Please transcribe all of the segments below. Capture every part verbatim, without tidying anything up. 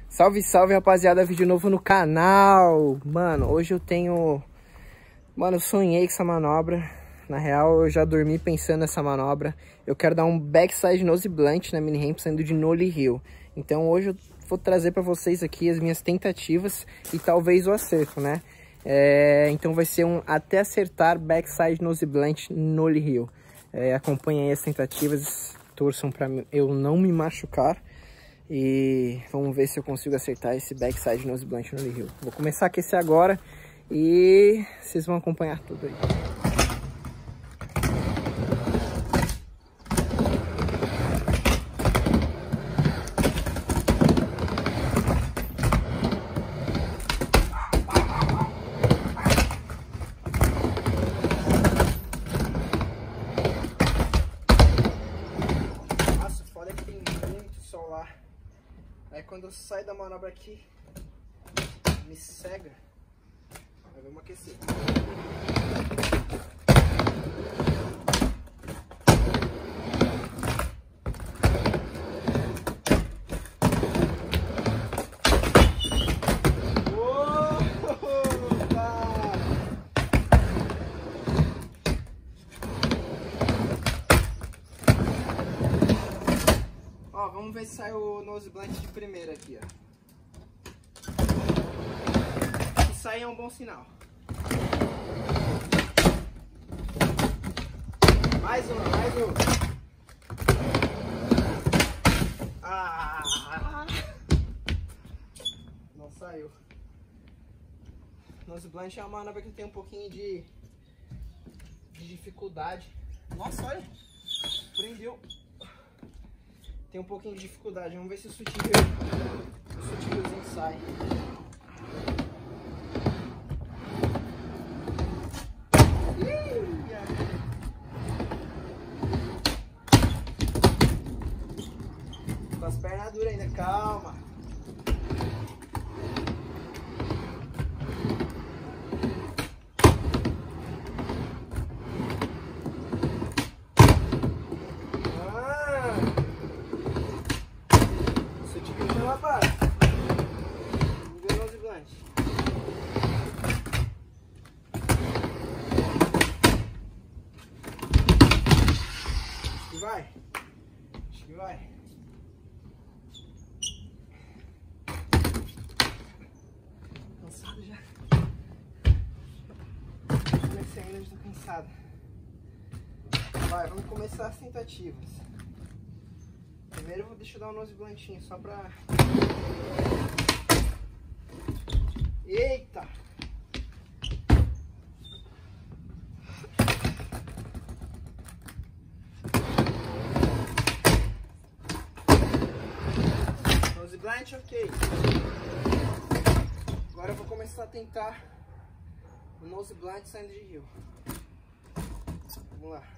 Salve, salve, rapaziada, vídeo novo no canal. Mano, hoje eu tenho... Mano, eu sonhei com essa manobra. Na real, eu já dormi pensando nessa manobra. Eu quero dar um backside nose blunt na mini ramp saindo de nollie hill. Então hoje eu vou trazer pra vocês aqui as minhas tentativas e talvez o acerto, né? É, então vai ser um até acertar backside nose blunt nollie hill. É, acompanhem aí as tentativas, torçam pra eu não me machucar. E vamos ver se eu consigo acertar esse backside nose blunt nollie hill. Vou começar a aquecer agora e vocês vão acompanhar tudo aí. Aí quando eu saio da manobra aqui, me cega. Aí vamos aquecer. Vamos ver se sai o nose blunt de primeira aqui, ó. Se sair é um bom sinal. Mais uma, mais uma. Ah! Não saiu. Nose blunt é uma manobra que tem um pouquinho de, de dificuldade. Nossa, olha! Prendeu. Tem um pouquinho de dificuldade, vamos ver se o sutil, o sutilzinho sai. Com as pernas duras ainda, calma. Rapaz, vamos ver o nose blunt. Acho que vai. Acho que vai. Cansado já. Comecei ainda, já tô cansado. Vai, vamos começar as tentativas. Primeiro eu vou deixar eu dar um nose blantinho só pra... Eita! Nose blunt, ok. Agora eu vou começar a tentar o nose blunt saindo de hill. Vamos lá.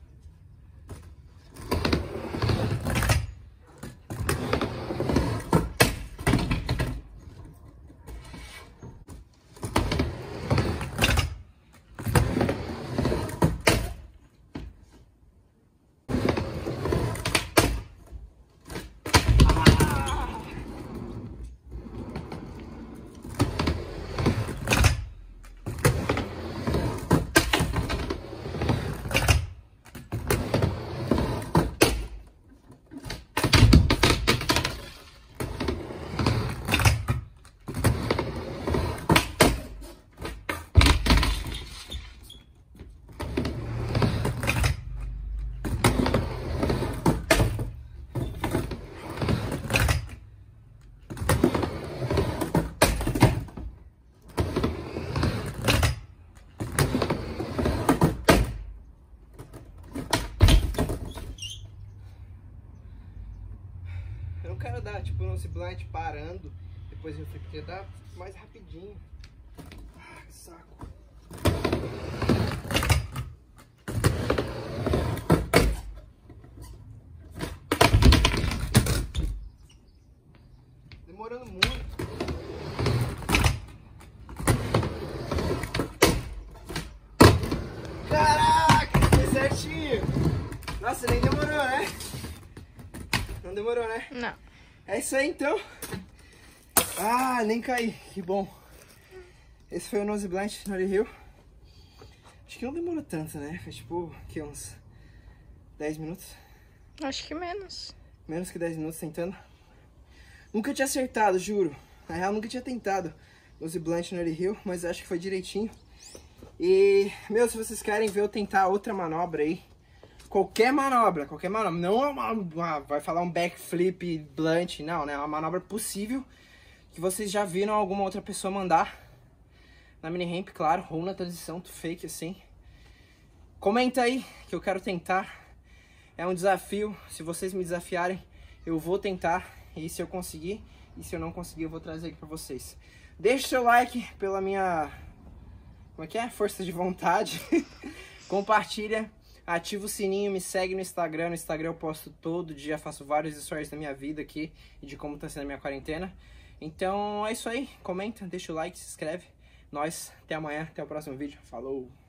Eu não quero dar tipo nose blunt parando, depois eu queria dar mais rapidinho. Ah, que saco. Demorando muito. Caraca, foi certinho. Nossa, nem demorou, né? Não demorou, né? Não. É isso aí, então. Ah, nem caí, que bom. Esse foi o Nose Blind no Hill. Acho que não demorou tanto, né? Foi tipo, que uns dez minutos? Acho que menos. Menos que dez minutos tentando. Nunca tinha acertado, juro. Na real, nunca tinha tentado Nose Blind no Hill, mas acho que foi direitinho. E, meu, se vocês querem ver eu tentar outra manobra aí, qualquer manobra, qualquer manobra, não é uma, uma vai falar um backflip blunt, não, né? É uma manobra possível que vocês já viram alguma outra pessoa mandar na mini ramp, claro, ou na transição fake assim. Comenta aí que eu quero tentar. É um desafio, se vocês me desafiarem, eu vou tentar. E se eu conseguir, e se eu não conseguir, eu vou trazer aqui pra vocês. Deixe seu like pela minha... Como é que é? Força de vontade. Compartilha, ativa o sininho, me segue no Instagram. No Instagram eu posto todo dia, faço vários stories da minha vida aqui e de como tá sendo a minha quarentena. Então é isso aí, comenta, deixa o like, se inscreve. Nós, até amanhã, até o próximo vídeo. Falou!